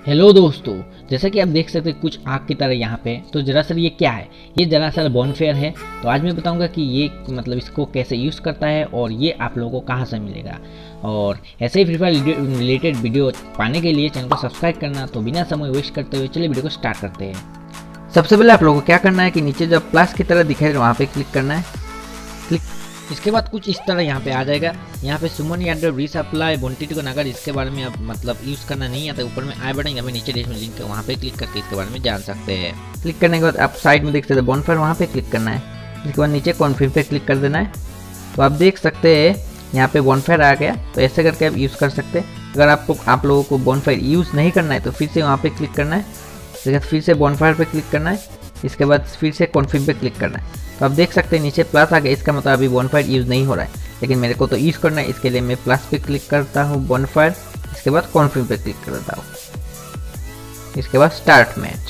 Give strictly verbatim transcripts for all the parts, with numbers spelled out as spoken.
Hello दोस्तों, जैसा कि आप देख सकते हैं कुछ आग की तरह यहाँ पे। तो दरअसल ये क्या है? ये दरअसल बॉनफेयर है। तो आज मैं बताऊंगा कि ये मतलब इसको कैसे यूज़ करता है और ये आप लोगों को कहाँ से मिलेगा। और ऐसे ही फ्री फायर रिलेटेड वीडियो पाने के लिए चैनल को सब्सक्राइब करना। तो बिना समय वेस्ट करते हुए चलिए वीडियो को स्टार्ट करते हैं। सबसे पहले आप लोगों को क्या करना है कि नीचे जब प्लस की तरह दिखाई वहाँ पे क्लिक करना है। क्लिक इसके बाद कुछ इस तरह यहाँ पे आ जाएगा। यहाँ पे सुमन यादव रीसप्लाई बॉन्टेड को अगर इसके बारे में आप मतलब यूज़ करना नहीं आता, ऊपर में आई बटन या फिर नीचे डिस्क्रिप्शन में लिंक है, वहाँ पे क्लिक करके इसके बारे में जान सकते हैं। क्लिक करने के बाद आप साइड में देख सकते हैं बॉनफायर, वहाँ पे क्लिक करना है। इसके बाद नीचे कॉन्फिग पे क्लिक कर देना है। तो आप देख सकते हैं यहाँ पे बॉनफायर आ गया। तो ऐसे करके आप यूज़ कर सकते हैं। अगर आपको आप लोगों को बॉनफायर यूज़ नहीं करना है तो फिर से वहाँ पे क्लिक करना है। इसके बाद फिर से बॉनफायर पे क्लिक करना है। इसके बाद फिर से कॉन्फिग पे क्लिक करना है। तो आप देख सकते हैं नीचे प्लस आ गया। इसका मतलब अभी बॉनफायर यूज़ नहीं हो रहा है, लेकिन मेरे को तो यूज़ करना है। इसके लिए मैं प्लस पे क्लिक करता हूँ बॉनफायर। इसके बाद कॉन्फिग पे क्लिक करता हूँ। इसके बाद स्टार्ट मैच।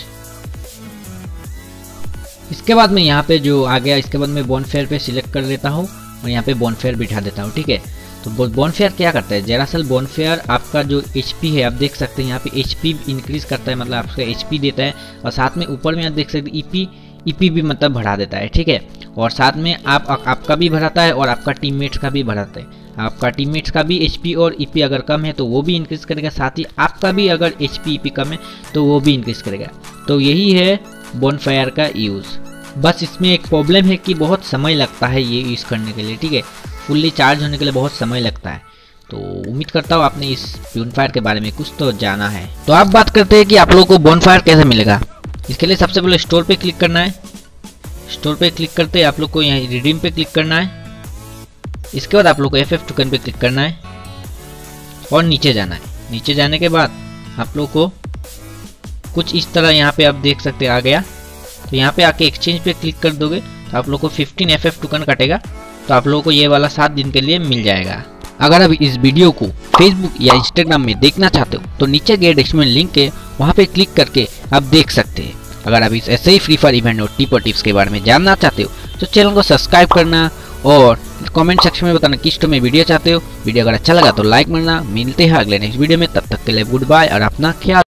इसके बाद मैं यहाँ पे जो आ गया, इसके बाद मैं बॉनफायर पे सिलेक्ट कर देता हूँ और यहाँ पे बॉनफायर बिठा देता हूँ। ठीक है, तो बॉनफायर क्या करता है? दरअसल बॉनफायर आपका जो एचपी है, आप देख सकते हैं यहाँ पे एचपी इंक्रीज करता है, मतलब आपका एचपी देता है। और साथ में ऊपर में आप देख सकते हैं ईपी ईपी भी मतलब बढ़ा देता है। ठीक है, और साथ में आप आपका भी बढ़ाता है और आपका टीममेट्स का भी बढ़ाता है। आपका टीममेट्स का भी एचपी और ईपी अगर कम है तो वो भी इंक्रीज करेगा, साथ ही आपका भी अगर एचपी ईपी कम है तो वो भी इंक्रीज करेगा। तो यही है बॉनफायर का यूज़। बस इसमें एक प्रॉब्लम है कि बहुत समय लगता है ये यूज़ करने के लिए। ठीक है, फुल्ली चार्ज होने के लिए बहुत समय लगता है। तो उम्मीद करता हूँ आपने इस बॉनफायर के बारे में कुछ तो जाना है। तो आप बात करते हैं कि आप लोगों को बॉनफायर कैसे मिलेगा। इसके लिए सबसे पहले स्टोर पे क्लिक करना है। स्टोर पे क्लिक करते आप लोग को यहाँ रिडीम पे क्लिक करना है। इसके बाद आप लोग को एफ एफ टोकन पे क्लिक करना है और नीचे जाना है। नीचे जाने के बाद आप लोग को कुछ इस तरह यहाँ पे आप देख सकते आ गया। तो यहाँ पे आके एक्सचेंज पे क्लिक कर दोगे तो आप लोग को फिफ्टीन एफ एफ टोकन कटेगा। तो आप लोगों को ये वाला सात दिन के लिए मिल जाएगा। अगर आप इस वीडियो को फेसबुक या इंस्टाग्राम में देखना चाहते हो तो नीचे गए डिस्क्रिप्शन में लिंक है, वहाँ पे क्लिक करके आप देख सकते हैं। अगर आप इस ऐसे ही फ्री फायर इवेंट और टिप और टिप्स के बारे में जानना चाहते हो तो चैनल को सब्सक्राइब करना और कमेंट सेक्शन में बताना किस तो में वीडियो चाहते हो। वीडियो अगर अच्छा लगा तो लाइक करना। मिलते हैं अगले नेक्स्ट वीडियो में, तब तक के लिए गुड बाय और अपना ख्याल।